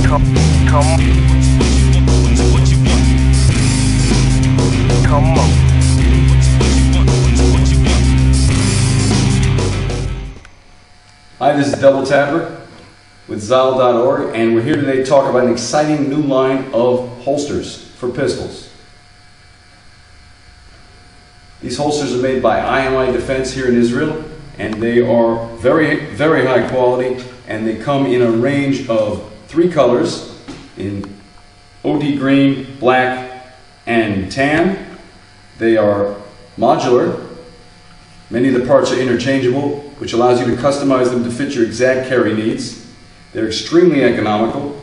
Come on. Hi, this is DoubleTapper with Zahal.org, and we're here today to talk about an exciting new line of holsters for pistols. These holsters are made by IMI Defense here in Israel, and they are very, very high quality, and they come in a range of 3 colors, in OD green, black, and tan. They are modular. Many of the parts are interchangeable, which allows you to customize them to fit your exact carry needs. They're extremely economical,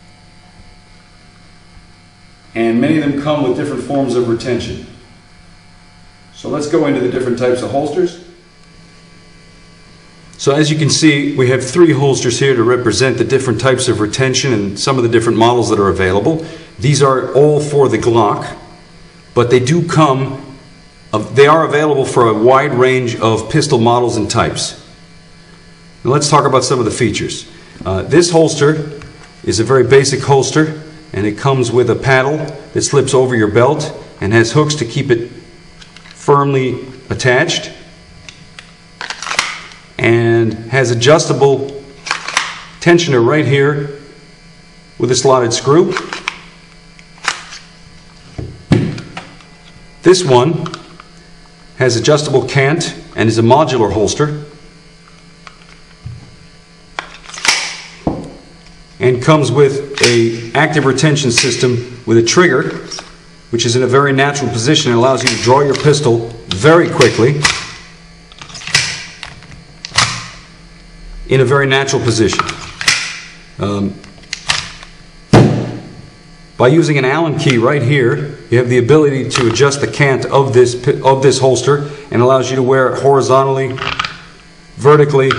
and many of them come with different forms of retention. So let's go into the different types of holsters. So as you can see, we have 3 holsters here to represent the different types of retention and some of the different models that are available. These are all for the Glock, but they do come, they are available for a wide range of pistol models and types. Now let's talk about some of the features. This holster is a very basic holster, and it comes with a paddle that slips over your belt and has hooks to keep it firmly attached, and has adjustable tensioner right here with a slotted screw. This one has adjustable cant and is a modular holster, and comes with an active retention system with a trigger, which is in a very natural position and allows you to draw your pistol very quickly in a very natural position. By using an Allen key right here, you have the ability to adjust the cant of this holster, and allows you to wear it horizontally, vertically,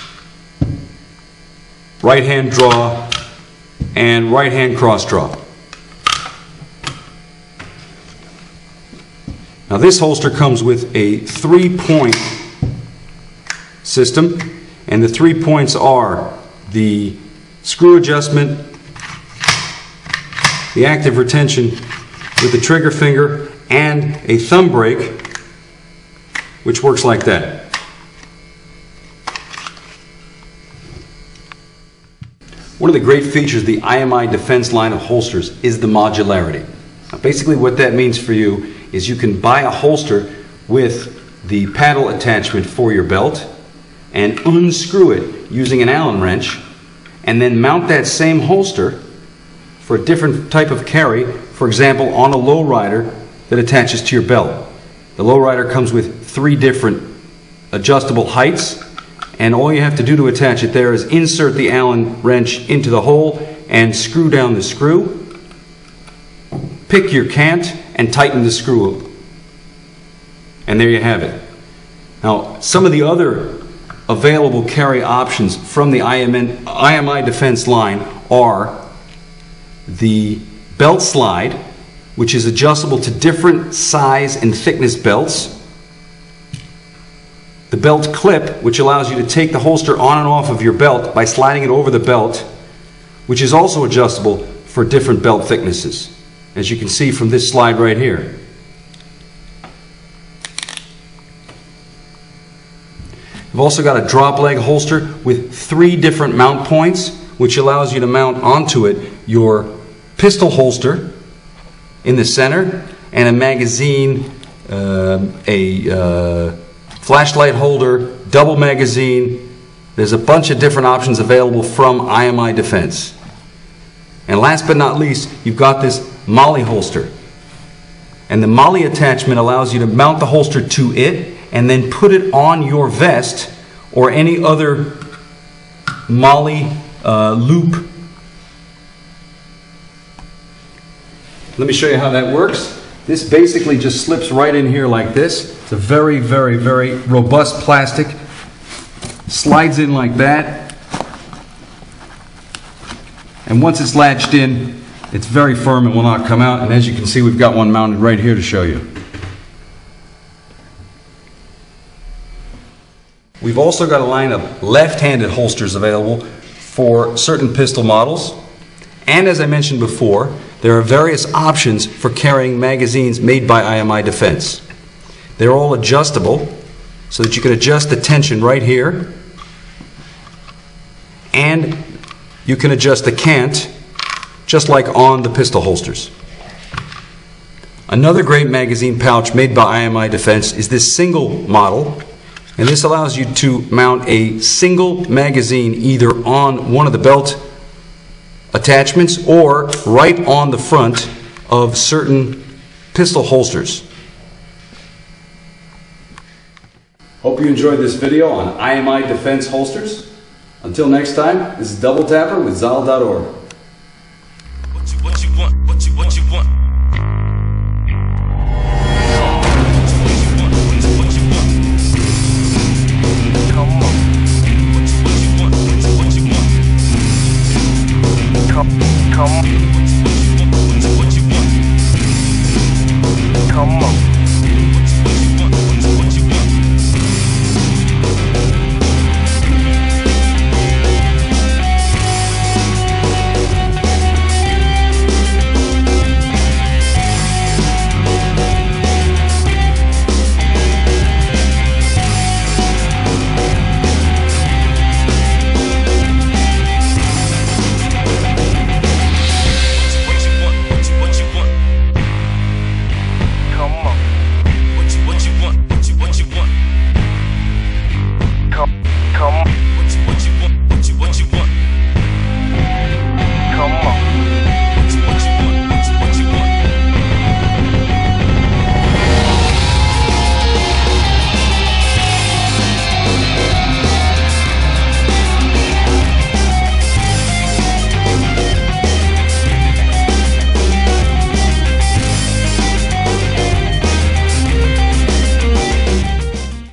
right hand draw, and right hand cross draw. Now this holster comes with a 3-point system, and the 3 points are the screw adjustment, the active retention with the trigger finger, and a thumb brake, which works like that. One of the great features of the IMI Defense line of holsters is the modularity. Now basically what that means for you is you can buy a holster with the paddle attachment for your belt and unscrew it using an Allen wrench, and then mount that same holster for a different type of carry, for example on a lowrider that attaches to your belt. The lowrider comes with 3 different adjustable heights, and all you have to do to attach it there is insert the Allen wrench into the hole and screw down the screw, pick your cant, and tighten the screw. And there you have it. Now, some of the other available carry options from the IMI Defense line are the belt slide, which is adjustable to different size and thickness belts. The belt clip, which allows you to take the holster on and off of your belt by sliding it over the belt, which is also adjustable for different belt thicknesses, as you can see from this slide right here. We've also got a drop leg holster with 3 different mount points, which allows you to mount onto it your pistol holster in the center, and a magazine, flashlight holder, double magazine. There's a bunch of different options available from IMI Defense. And last but not least, you've got this MOLLE holster. And the MOLLE attachment allows you to mount the holster to it and then put it on your vest or any other MOLLE loop. Let me show you how that works. This basically just slips right in here like this. It's a very, very, very robust plastic. Slides in like that. And once it's latched in, it's very firm and will not come out. And as you can see, we've got one mounted right here to show you. We've also got a line of left-handed holsters available for certain pistol models. And as I mentioned before, there are various options for carrying magazines made by IMI Defense. They're all adjustable so that you can adjust the tension right here, and you can adjust the cant just like on the pistol holsters. Another great magazine pouch made by IMI Defense is this single model, and this allows you to mount a single magazine either on one of the belt attachments or right on the front of certain pistol holsters. Hope you enjoyed this video on IMI Defense holsters. Until next time, this is DoubleTapper with Zahal.org. What you want? Come on.